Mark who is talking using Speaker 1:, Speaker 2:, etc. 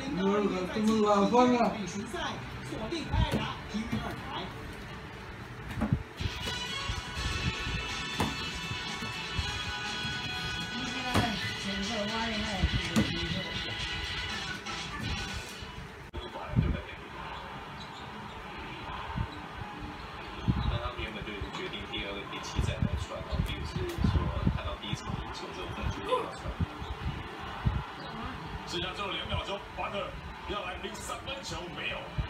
Speaker 1: 这么晚放啊！
Speaker 2: 比巡赛锁定艾达 TV2台。
Speaker 3: 那他们原本就已经决定第2个、第7站来传，并不是说看到第1场赢球之后分决定要传。
Speaker 4: 剩下最后2秒钟，巴特要来领3分球没有？